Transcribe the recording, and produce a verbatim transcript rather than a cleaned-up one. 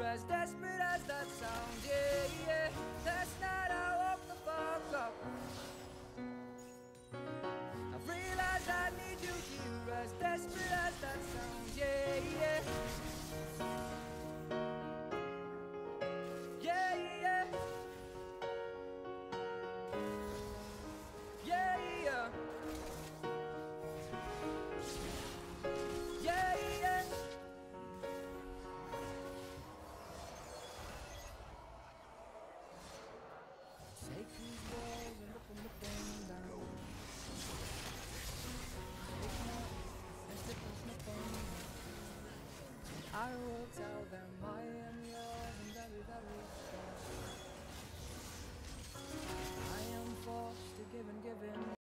as desperate as that sounds. Yeah, yeah. Last night I woke the fuck up. I realized I need you here, as desperate as that sounds. Yeah, yeah. Yeah, yeah. Yeah, yeah. Yeah, yeah. Take these walls and rip them down. Take my and stick my phone. I will tell them